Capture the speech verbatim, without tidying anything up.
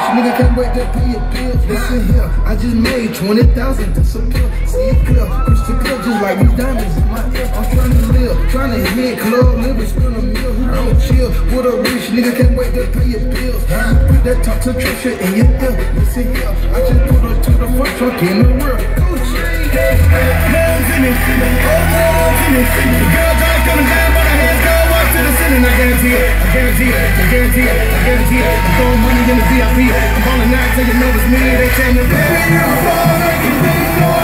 nigga can't wait to pay your bills. Listen here, I just made twenty thousand disappear. See it clear, crystal clear, just like these diamonds in my ear. I'm trying to live, trying to hit club, live and spend a meal. Who don't chill with a rich nigga can't wait to pay your bills. Put that talk to Trisha in your ear. Listen here, I just put her to the front truck in the rear. Gucci, moms in it, old moms in it. The girls all coming down, but her hands go up to the ceiling. I guarantee it, I guarantee it, I guarantee it, I guarantee it. I'm throwing money in the V I P. I'm calling out till you know it's me. They tell me, baby, you're a baller, you think so.